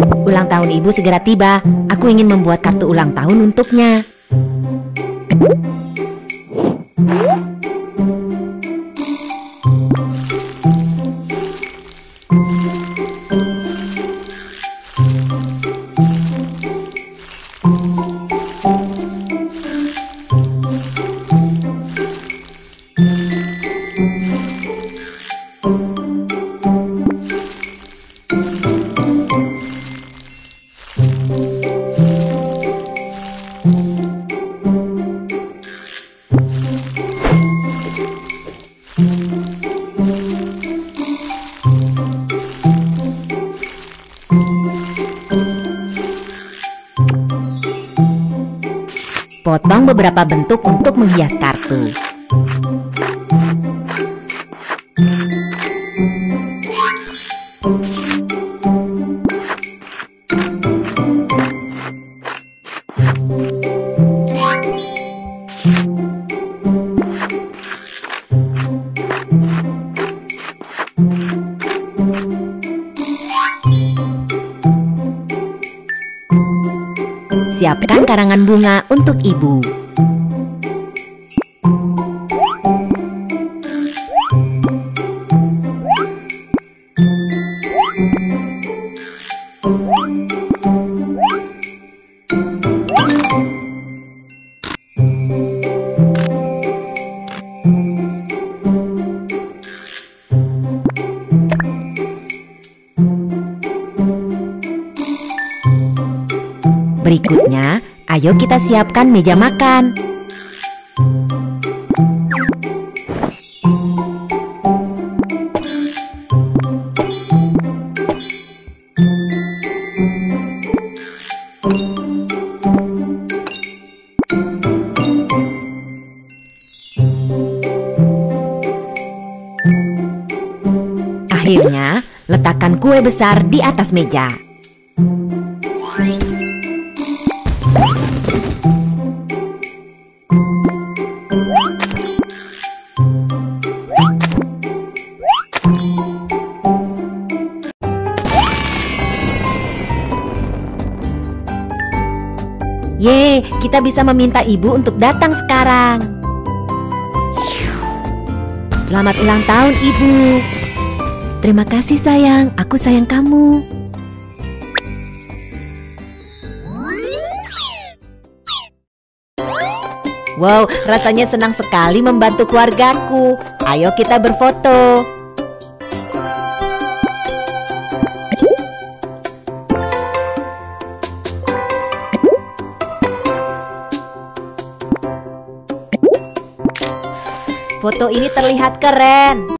Ulang tahun ibu segera tiba. Aku ingin membuat kartu ulang tahun untuknya. Potong beberapa bentuk untuk menghias kartu. Siapkan karangan bunga untuk ibu. Berikutnya, ayo kita siapkan meja makan. Akhirnya, letakkan kue besar di atas meja. Ye, kita bisa meminta ibu untuk datang sekarang. Selamat ulang tahun, ibu. Terima kasih sayang, aku sayang kamu. Wow, rasanya senang sekali membantu keluargaku. Ayo kita berfoto. Foto ini terlihat keren.